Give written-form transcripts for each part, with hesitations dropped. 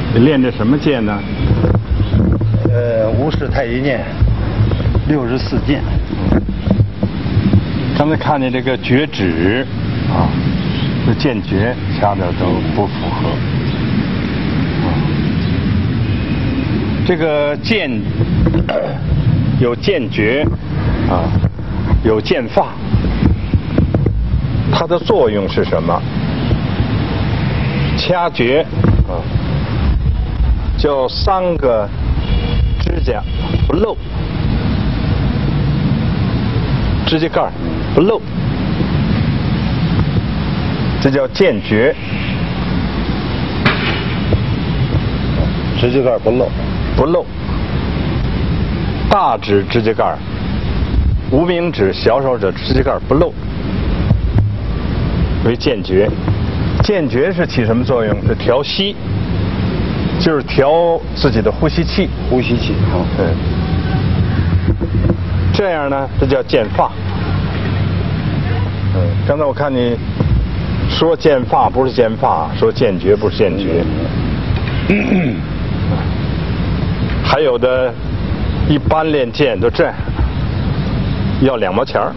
练这什么剑呢？ 无事太极剑，64剑。 刚才看见这个绝指啊，这剑诀掐的都不符合。这个剑有剑诀啊，有剑法，它的作用是什么？掐诀啊，叫3个指甲不漏，指甲盖不漏，这叫剑诀。 指甲盖不漏。 不漏，大指指甲盖、无名指、小手指指甲盖不漏，为剑诀。剑诀是起什么作用？是调息，就是调自己的呼吸气。 呼吸气。 这样呢，这叫剑法。刚才我看你说剑法不是剑法，说剑诀不是剑诀。还有的，一般练剑都这样，要2毛钱儿。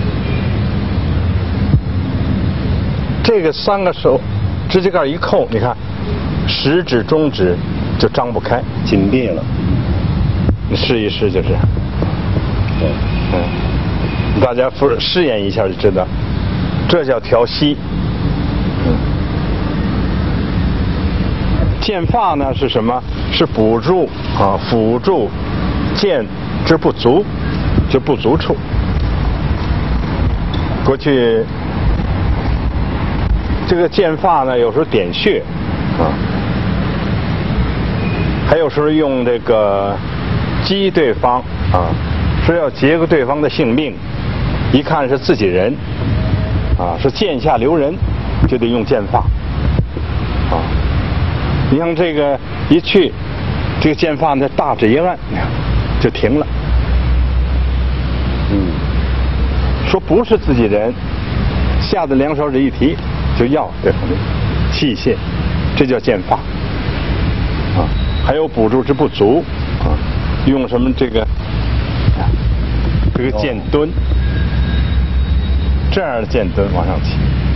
这个3个手指甲盖一扣，你看，食指、中指就张不开， 紧闭了。 你试一试就这样。大家试验一下就知道，这叫调息。剑法呢是什么？是辅助剑之不足，就不足处。过去这个剑法呢，有时候点穴还有时候用这个击对方是要结个对方的性命，一看是自己人是剑下留人，就得用剑法你像这个一去，这个剑法呢大指一按就停了。说不是自己人，下的2手指一提就要对方的器械，这叫剑法还有补助之不足用什么这个剑蹲，这样的剑蹲往上起，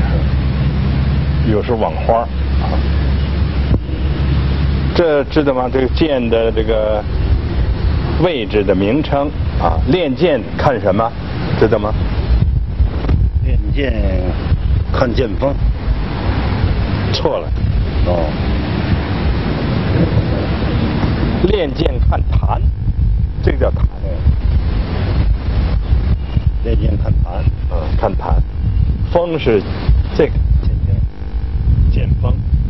有时候网花这知道吗？这个剑的这个位置的名称练剑看什么？知道吗？ 练剑看剑锋。 错了。练剑看弹，这个叫弹。 练剑看弹。 看弹。锋是这个剑锋。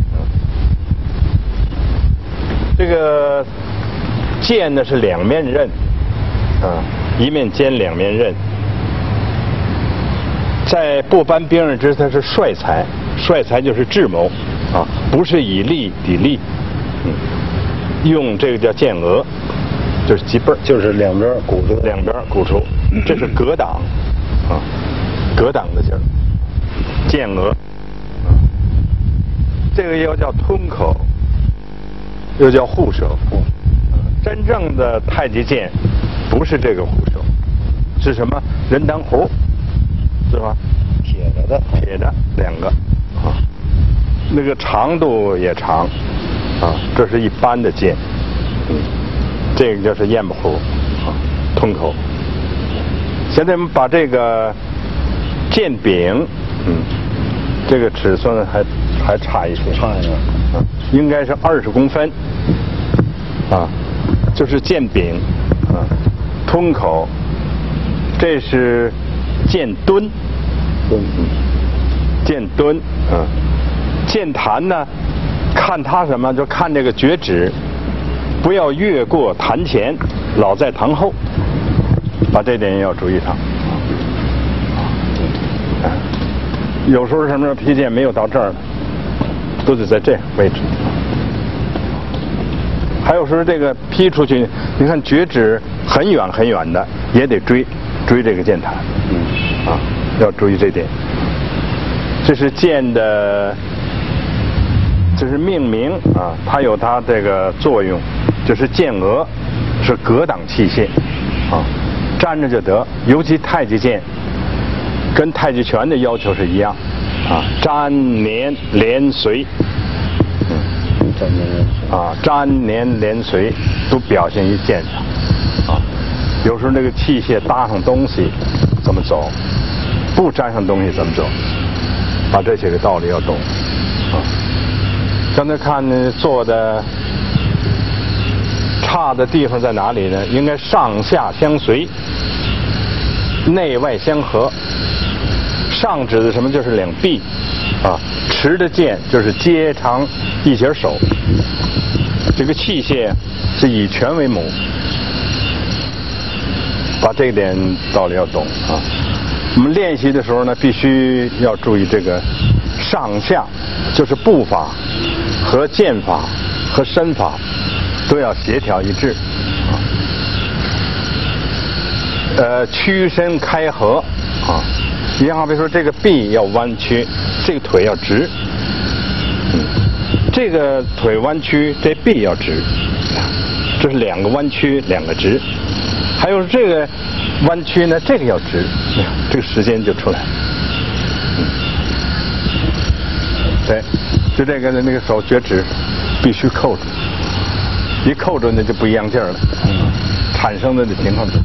这个剑呢是2面刃一面尖2面刃。在部班兵刃之它是帅才，帅才就是智谋不是以力抵力。用这个叫剑额，就是击背， 就是两边鼓出，这是格挡格挡的劲儿。剑额这个又叫吞口，又叫护手。真正的太极剑不是这个护手，是什么？人当壶，是吧？ 铁的 2个那个长度也长这是一般的剑。这个就是燕不壶吞口。现在我们把这个剑柄这个尺寸还差一些，应该是20公分就是剑柄吞口，这是剑蹲。剑蹲剑弹呢，看它什么？就看这个绝指，不要越过弹前，老在弹后，把这点要注意上。有时候什么劈剑没有到这儿呢，都得在这位置。还有时候这个劈出去，你看绝指很远很远的，也得追这个剑弹，要注意这点。这是剑的这是命名啊，它有它这个作用，就是剑额是格挡器械啊，沾着就得。尤其太极剑跟太极拳的要求是一样啊，粘连连随。粘连连随都表现于剑上啊。有时候那个器械搭上东西怎么走，不沾上东西怎么走，把这些个道理要懂啊。刚才看做的差的地方在哪里呢？应该上下相随，内外相合。上指的什么？就是两臂啊，持的剑就是接长一截手。这个器械是以拳为母，把这点道理要懂啊。我们练习的时候呢，必须要注意这个上下，就是步法和剑法和身法都要协调一致啊。屈伸开合啊，你好比说这个臂要弯曲，这个腿要直，这个腿弯曲，这臂要直，这是两个弯曲，两个直。还有这个弯曲呢，这个要直，这个时间就出来。对，就这个那个手绝指必须扣住，一扣住那就不一样劲儿了，产生的情况就。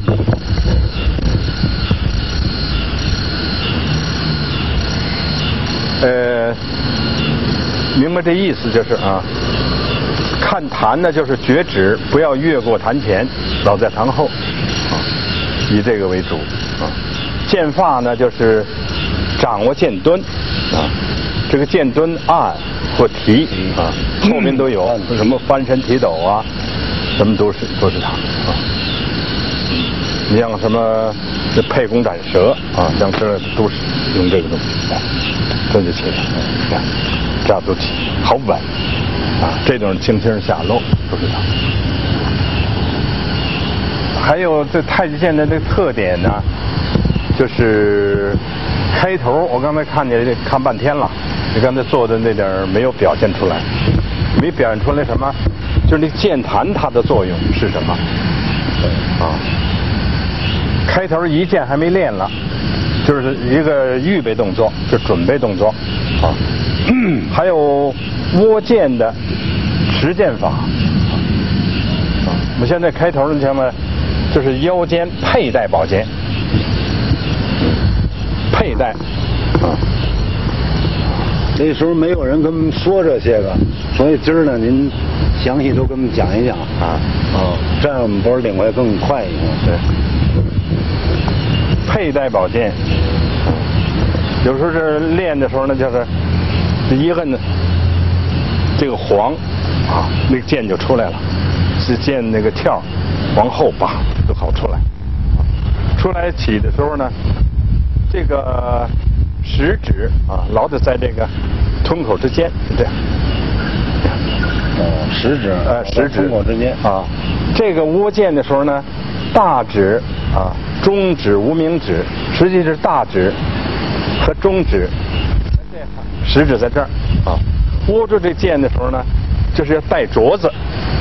明白这意思就是啊，看坛呢就是绝指，不要越过坛前，老在坛后，啊，以这个为主啊。剑法呢就是掌握剑蹲啊，这个剑蹲按或提啊，后面都有，什么翻身提斗啊，什么都是它啊。你像什么这沛公斩蛇啊，像这都是用这个东西，这就起来了，看这样都起，好稳啊！这种轻轻下漏都是它。还有这太极剑的这个特点呢，就是开头我刚才看半天了，你刚才做的那点没有表现出来，没表现出来什么？就是那剑坛它的作用是什么？啊。开头一剑还没练了，就是一个预备动作，是准备动作啊。还有握剑的持剑法啊。我们现在开头你看嘛，就是腰间佩戴宝剑，佩戴啊。 那时候没有人跟我们说这些个，所以今儿呢，您详细都跟我们讲一讲啊。哦，这样我们不是领会更快一点。 对。佩戴宝剑，有时候是练的时候呢，就是一摁这个簧啊，那个剑就出来了，是剑那个跳往后拔都好出来。出来起的时候呢，这个食指啊，老得在这个吞口之间，这样。 哦，食指食指吞口之间啊。这个握剑的时候呢，大指啊。中指、无名指，实际是大指和中指，食指在这儿啊。握住这剑的时候呢，就是要带镯子，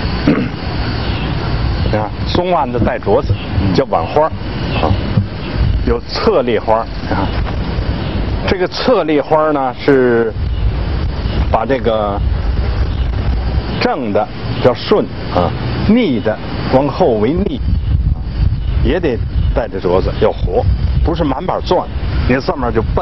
你看松腕子带镯子，叫挽花啊。有侧立花，你看这个侧立花呢是把这个正的叫顺啊，逆的往后为逆，也得。带着镯子要活，不是满板钻，你上面就笨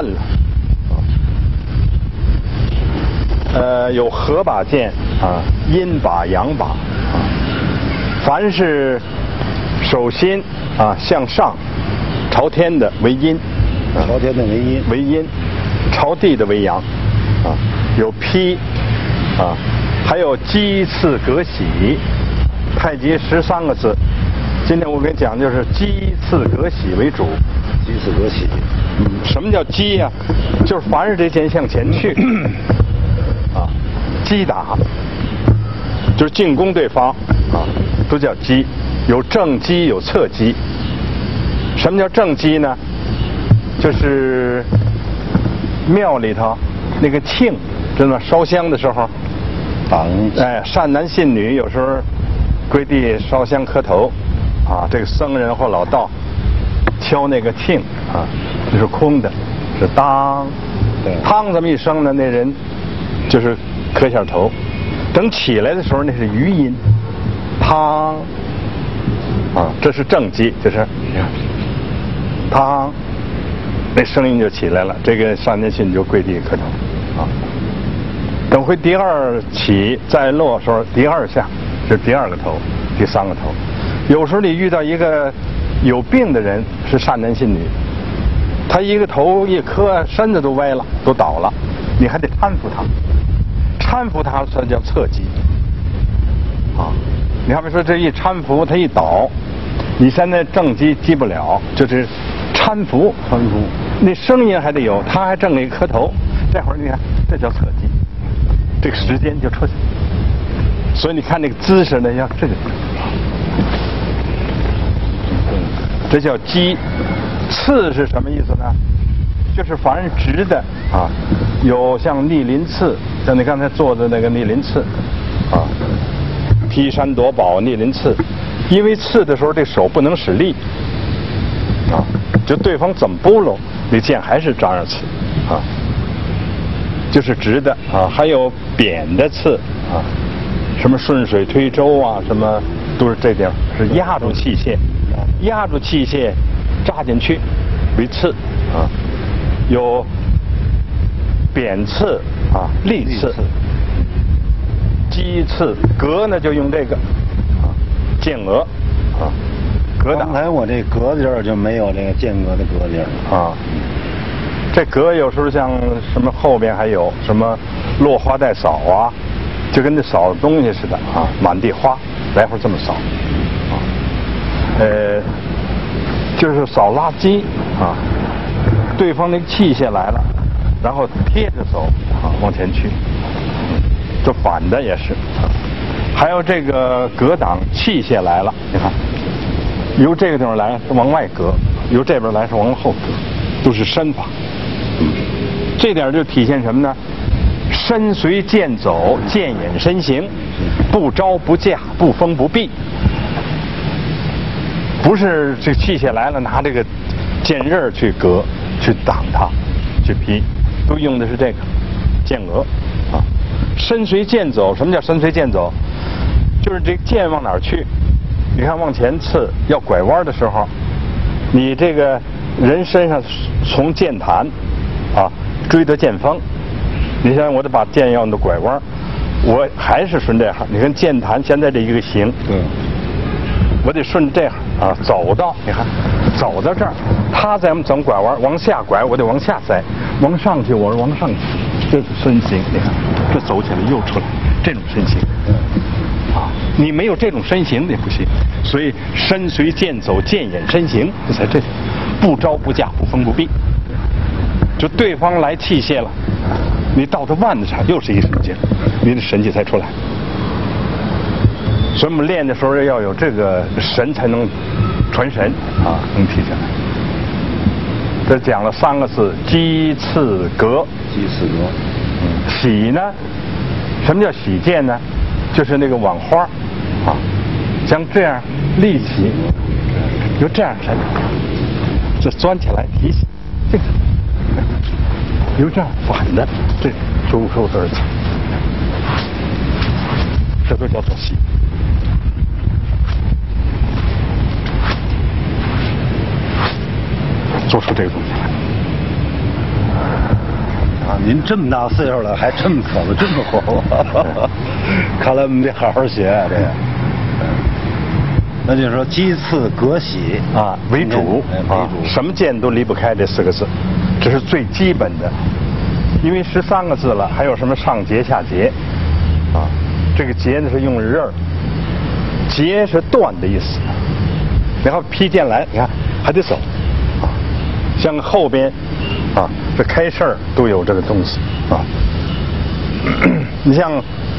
了。有合把剑啊，阴把、阳把啊。凡是手心啊向上朝天的为阴， 朝天的为阴， 朝地的为阳啊。有劈啊，还有击刺格喜，太极13个字。今天我给你讲，就是击刺格喜为主。 击刺格喜， 什么叫击呀？就是凡是这剑向前去，啊，击打，就是进攻对方，啊，都叫击。有正击，有侧击。什么叫正击呢？就是庙里头那个磬，知道吗？烧香的时候， 打人。 哎，善男信女有时候跪地烧香磕头，啊，这个僧人或老道敲那个磬啊，这是空的，是当， 对， 当这么一声呢，那人就是磕下头，等起来的时候那是余音，当，啊，这是正击，就是当，那声音就起来了，这个善男信女就跪地磕头，啊。等会第二起再落的时候，第二下是第二个头，第三个头。有时候你遇到一个有病的人是善男信女，他一个头一磕，身子都歪了，都倒了，你还得搀扶他，搀扶他这叫侧击。啊，你好比说这一搀扶他一倒，你现在正击击不了，就是搀扶，那声音还得有，他还正给磕头，这会儿你看这叫侧击。这个时间就出去，所以你看那个姿势呢，要这个，这叫击。刺是什么意思呢？就是凡是直的啊，有像逆鳞刺，像你刚才做的那个逆鳞刺，啊，劈山夺宝逆鳞刺，因为刺的时候这手不能使力，啊，就对方怎么拨弄，那剑还是照样刺，啊。就是直的啊，还有扁的刺啊，什么顺水推舟啊，什么都是这地方是压住器械，压住器械扎进去为刺啊，有扁刺啊、利刺、击刺，格呢就用这个啊，剑额啊，格挡。 刚才我这格地儿就没有这个间隔的格地儿啊。这格有时候像什么后边还有什么落花带扫啊，就跟那扫东西似的啊，满地花，来回这么扫，啊，就是扫垃圾啊，对方那个器械来了，然后贴着走啊，往前去，这反的也是，还有这个格挡器械来了，你看，由这个地方来是往外隔，由这边来是往后隔，都是身法。这点就体现什么呢？身随剑走，剑引身行，不招不架，不封不闭。不是这器械来了拿这个剑刃去隔、去挡它、去劈，都用的是这个剑额啊。身随剑走，什么叫身随剑走？就是这剑往哪儿去？你看往前刺，要拐弯的时候，你这个人身上从剑潭啊追得剑锋，你想我得把剑要的拐弯，我还是顺这行。你看剑潭现在这一个形，我得顺这行啊走到，你看走到这儿，他再怎么拐弯，往下拐我得往下塞，往上去我是往上去，这是身形。你看这走起来又出来这种身形，啊，你没有这种身形也不行。所以身随剑走，剑引身行，这才这不招不架，不封不闭。就对方来器械了，你到他腕子上又是一神经，你的神气才出来。所以我们练的时候要有这个神才能传神啊，能提起来。这讲了3个字：击刺格。 击刺格。 洗呢？什么叫洗剑呢？就是那个网花啊，像这样立起，就这样神，这钻起来提起，这个。由这样反的，这周收而起，这都叫做洗。做出这个东西来。 啊，您这么大岁数了，还这么走的这么活，看来我们得好好学啊，这个。那就是说击刺格洗啊为主啊，什么剑都离不开这4个字，这是最基本的。因为13个字了，还有什么上节下节啊？这个节呢是用刃儿，节是断的意思。然后劈剑来，你看还得走啊，像后边啊这开事儿都有这个东西啊。你像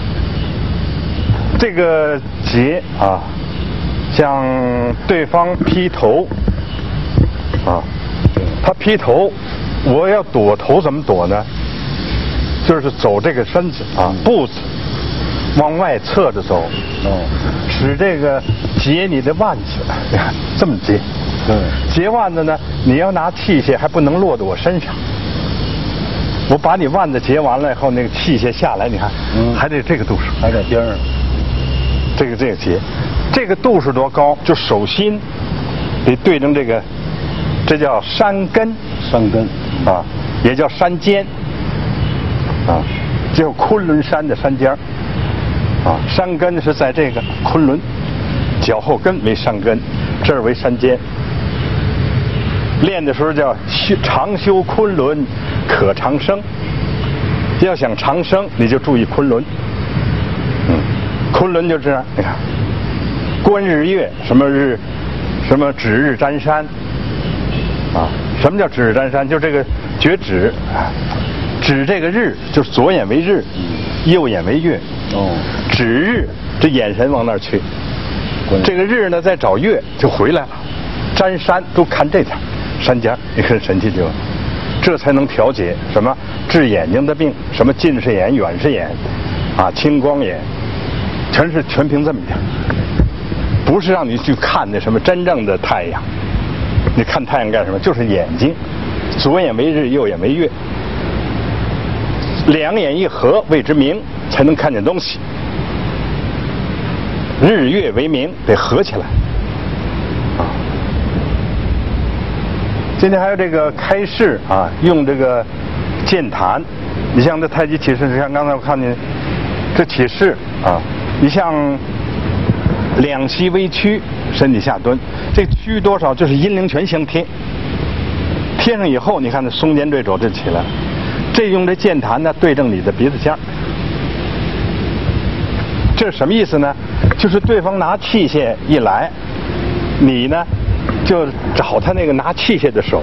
这个节啊。像对方劈头啊，他劈头，我要躲头怎么躲呢？就是走这个身子啊，步子， 往外侧着走，使这个解你的腕子，这么解。解腕子呢，你要拿器械还不能落到我身上。我把你腕子解完了以后，那个器械下来，你看，还得这个度数， 还在边上。 这个结，这个度数多高？就手心得对正这个，这叫山根，啊，也叫山尖，啊，就昆仑山的山尖啊，山根是在这个昆仑，脚后跟为山根，这儿为山尖。练的时候叫长修昆仑可长生，要想长生，你就注意昆仑。昆仑就这样，你看，观日月，什么日，什么指日沾山，啊，什么叫指日沾山？就这个觉指啊，指这个日，就是左眼为日，右眼为月。指日，这眼神往那儿去。这个日呢，再找月就回来了。沾山都看这点山尖，你看神奇就，这才能调节什么治眼睛的病，什么近视眼、远视眼，啊，青光眼。全凭这么点，不是让你去看那什么真正的太阳。你看太阳干什么？就是眼睛，左眼为日，右眼为月，两眼一合谓之明，才能看见东西。日月为明，得合起来。啊，今天还有这个开式啊，用这个剑弹。你像这太极起势，像刚才我看见这起势啊。你像两膝微屈，身体下蹲，这屈多少就是阴陵泉相贴，贴上以后，你看那松间对肘就起来了。这用这剑弹呢，对正你的鼻子尖儿。这是什么意思呢？就是对方拿器械一来，你呢就找他那个拿器械的手，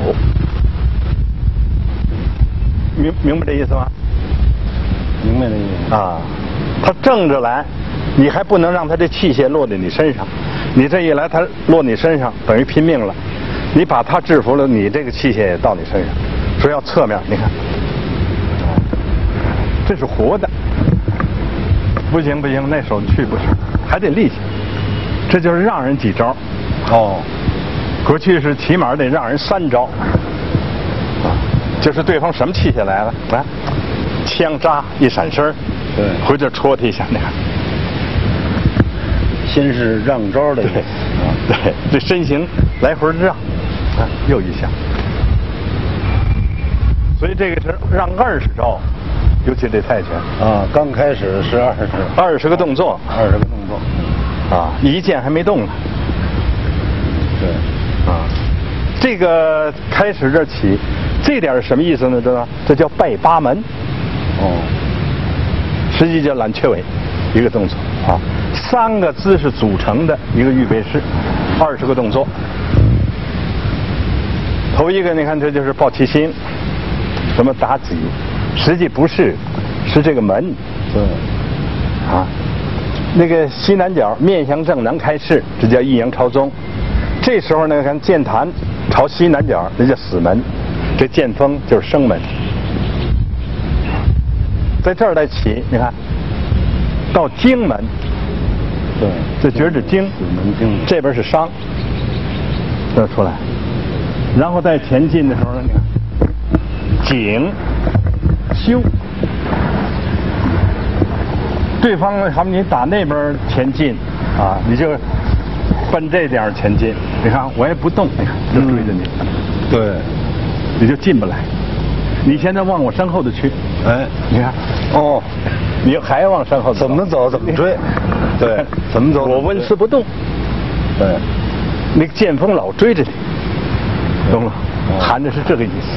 明白这意思吗？ 明白这意思啊，他正着来。你还不能让他这器械落在你身上，你这一来他落你身上，等于拼命了。你把他制服了，你这个器械也到你身上。所以要侧面，你看，这是活的。不行，那手去不行，还得立起。这就是让人几招。过去是起码得让人3招。就是对方什么器械来了，来，枪扎一闪身， 对， 回这戳他一下，你看。 先是让招的意思， 对，这身形来回让，啊，又一下，所以这个是让20招，尤其这泰拳啊，刚开始是 20个动作 ，20个动作， 啊，一剑还没动呢， 对， 啊，这个开始这起，这点是什么意思呢？知道？这叫拜八门，实际叫揽雀尾，一个动作啊。3个姿势组成的一个预备式，20个动作。头一个，你看这就是抱七星，什么打戟，实际不是，是这个门。 对。 啊，那个西南角面向正南开式，这叫一阳朝宗。这时候呢，看剑弹朝西南角，那叫死门，这剑锋就是生门。在这儿再起，你看到经门。 对， 这觉指经，这边是伤，这出来，然后在前进的时候呢，你看，颈，修，对方他们你打那边前进，啊，你就奔这点前进，你看我也不动，你看就追着你， 对， 你就进不来，你现在往我身后头去， 哎， 你看，你还往身后走， 怎么走怎么追。对，怎么走？ 我纹丝不动。 对， 那个剑锋老追着你，懂了？含着是这个意思。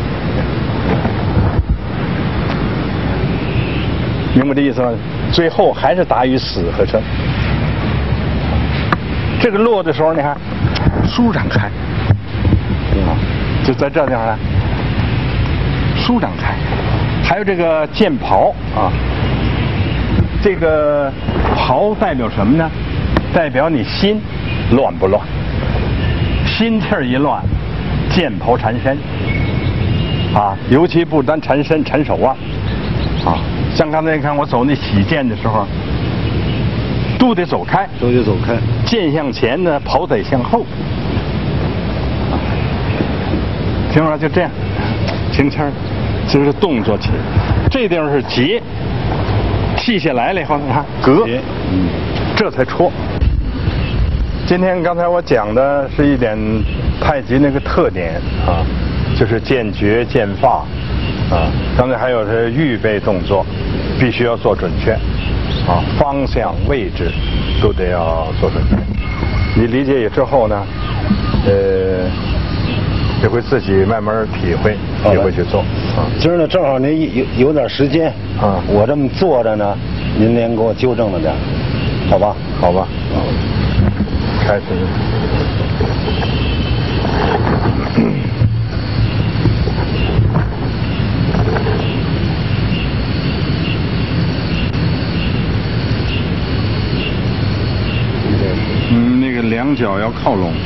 明白这意思吗？最后还是打与死和生。这个落的时候，你看，舒展开，就在这地方呢，舒展开。还有这个剑袍啊。这个袍代表什么呢？代表你心乱不乱？心气儿一乱，剑袍缠身啊，尤其不单缠身，缠手腕啊。像刚才你看我走那起剑的时候， 都得走开， 都得走开。 剑向前呢，跑得向后。听说就这样，轻轻，这是动作起。这地方是结，系下来了以后，你看格，这才戳。今天刚才我讲的是一点太极那个特点啊，就是剑诀、剑法啊。刚才还有是预备动作，必须要做准确啊，方向、位置都得要做准确。你理解之后呢，也会自己慢慢体会，也会去做啊。 今儿呢，正好您有点时间啊，我这么坐着呢，您连给我纠正了点，好吧？ 好吧。开始。那个两脚要靠拢，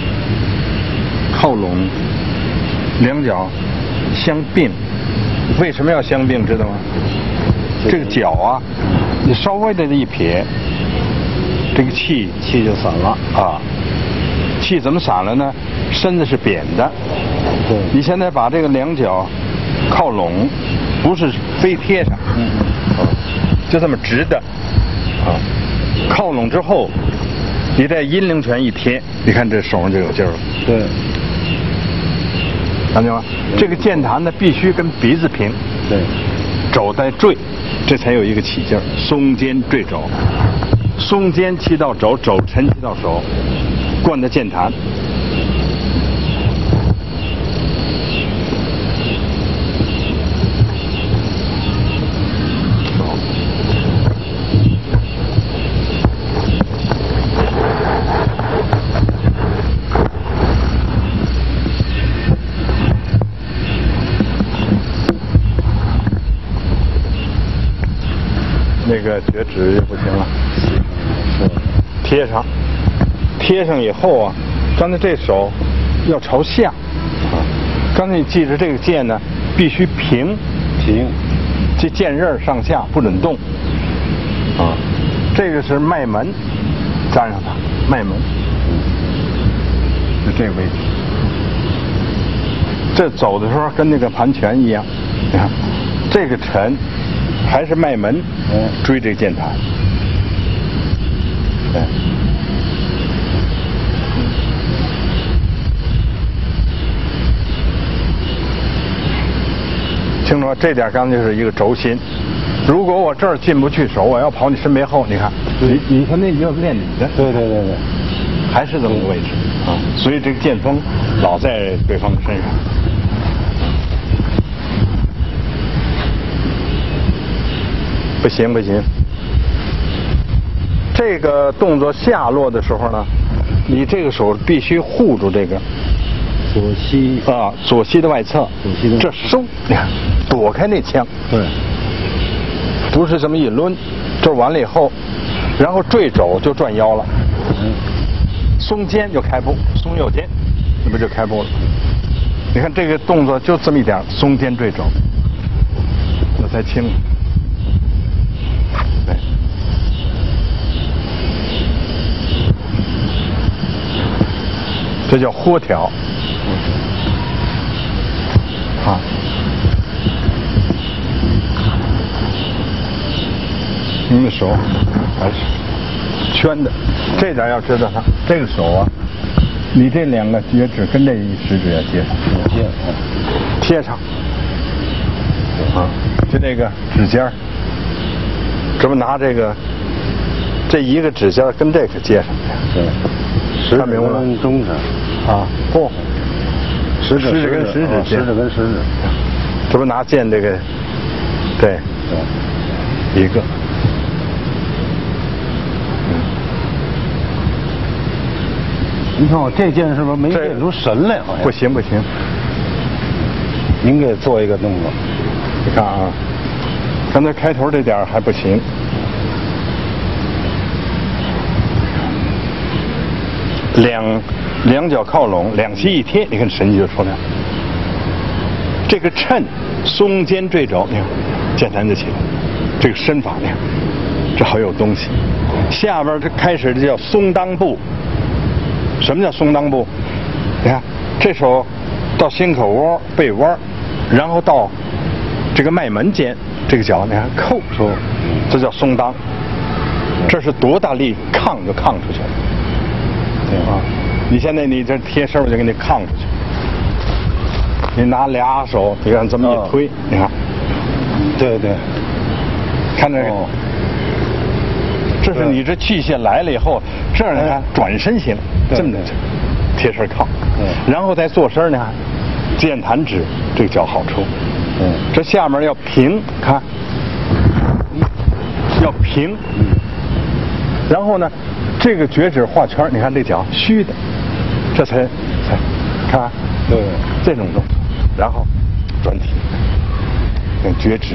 两脚相并。为什么要相并？知道吗？这个脚啊，你稍微的一撇，这个气就散了啊。气怎么散了呢？身子是扁的。 对。 你现在把这个两脚靠拢，不是非贴上，就这么直的啊。靠拢之后，你再阴陵拳一贴，你看这手上就有劲儿了。 对。 看见吗？这个剑弹呢，必须跟鼻子平。 对。 肘带坠，这才有一个起劲儿。松肩坠肘，松肩骑到肘，肘沉骑到手，贯的剑弹。那个绝指就不行了，贴上以后啊，刚才这手要朝下啊。刚才你记着这个剑呢，必须平，这剑刃上下不准动啊。这个是脉门，粘上它，脉门，就这个位置。这走的时候跟那个盘拳一样，你看这个沉。还是脉门，追这个剑弹，对，清楚？这点刚才就是一个轴心。如果我这儿进不去手，我要跑你身背后，你看，你看那要练你的， 对， 还是这么个位置啊。所以这个剑锋老在对方的身上。不行，这个动作下落的时候呢，你这个手必须护住这个左膝的外侧，这收，你看，躲开那枪， 对， 不是这么一抡，这完了以后，然后坠肘就转腰了，松肩就开步，松右肩，那不就开步了？你看这个动作就这么一点，松肩坠肘，那才轻。对，这叫豁条啊。你的手还是圈的，这点要知道它。这个手啊，你这两个节指跟这一食指要接上，贴上啊，就那个指尖儿。这不拿这个，这一个指尖跟这个接上去， 对，食指跟中指啊，不，食指跟食指， 食指跟食指， 这不拿剑这个，对，一个， 你看我这剑是不是没练出神来？好像不行， 您给做一个动作， 你看啊。刚才开头这点还不行，两脚靠拢，两膝一贴，你看神迹就出来了。这个抻，松肩坠肘，你看剑弹就起来，这个身法，你看这好有东西。下边这开始这叫松裆部。什么叫松裆部？你看，这手到心口窝、背窝，然后到这个脉门间，这个脚你看扣出，这叫松裆。这是多大力抗就抗出去了。对啊，你现在你这贴身我就给你抗出去。你拿俩手，你看这么一推，你看， 对对， 看这个。这是你这器械来了以后，这样你看转身型，这么贴身靠，然后再坐身呢，健弹指这个脚好处。这下面要平，看，要平。然后呢，这个脚趾画圈，你看这脚虚的，这才看，对，这种动作，然后转体，跟脚趾，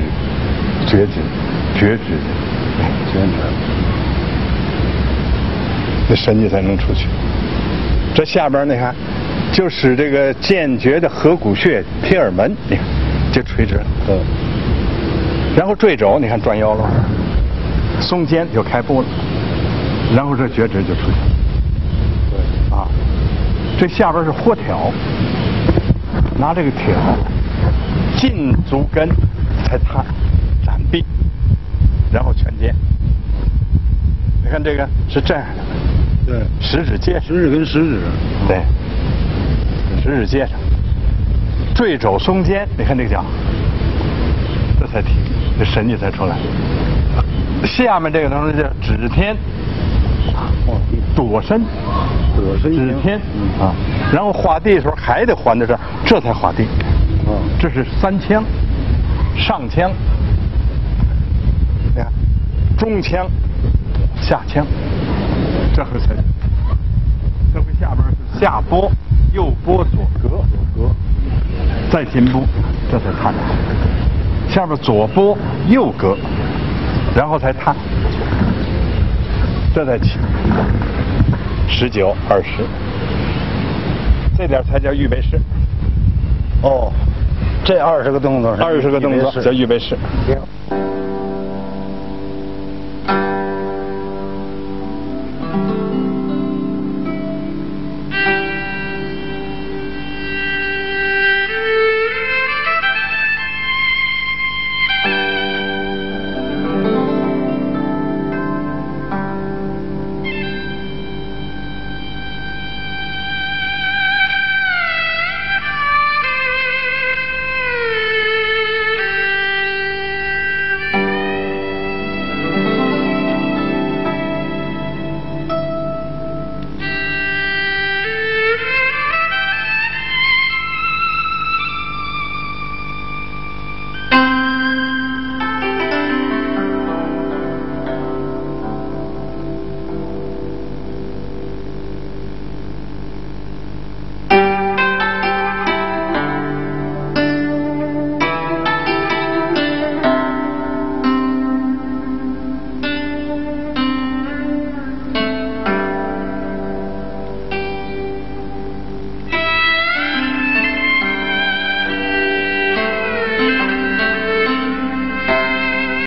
这神经才能出去。这下边你看，就使这个健脚的合谷穴贴耳门，你看就垂直了。然后坠肘，你看转腰了，松肩就开步了，然后这脚趾就出去了。对啊，这下边是豁挑，拿这个挑进足跟才踏展臂，然后拳肩。你看这个是这样的。对，食指接食指跟食指， 对，食指接上，坠肘松肩，你看这个脚，这才停，这神经才出来。下面这个东西叫指天，躲身，指天啊，然后划地的时候还得还到这儿，这才划地。这是三腔，上腔，你看，中腔，下腔。这回才，这回下边是下拨，右拨左格，再进步，这才踏。下边左拨右格，然后才踏，这才起。19、20，这点才叫预备式。 哦，这20个动作是 20个动作叫预备式。